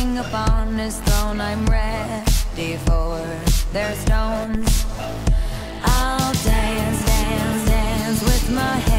king upon his throne. I'm ready for their stones. I'll dance, dance, dance with my